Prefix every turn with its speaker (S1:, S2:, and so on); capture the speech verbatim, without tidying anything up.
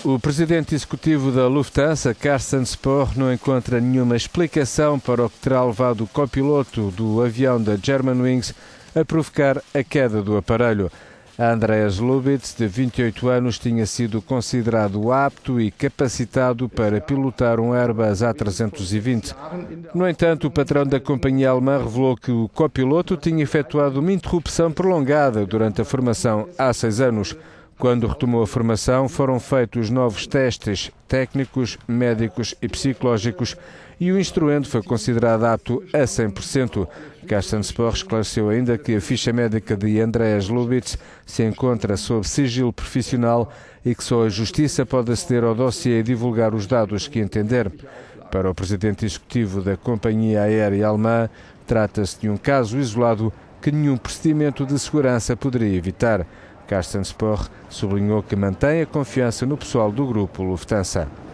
S1: O presidente executivo da Lufthansa, Carsten Spohr, não encontra nenhuma explicação para o que terá levado o copiloto do avião da Germanwings a provocar a queda do aparelho. Andreas Lubitz, de vinte e oito anos, tinha sido considerado apto e capacitado para pilotar um Airbus A trezentos e vinte. No entanto, o patrão da companhia alemã revelou que o copiloto tinha efetuado uma interrupção prolongada durante a formação há seis anos. Quando retomou a formação, foram feitos novos testes técnicos, médicos e psicológicos e o instrumento foi considerado apto a cem por cento. Carsten Spohr esclareceu ainda que a ficha médica de Andreas Lubitz se encontra sob sigilo profissional e que só a Justiça pode aceder ao dossiê e divulgar os dados que entender. Para o presidente executivo da companhia aérea alemã, trata-se de um caso isolado que nenhum procedimento de segurança poderia evitar. Carsten Spohr sublinhou que mantém a confiança no pessoal do grupo Lufthansa.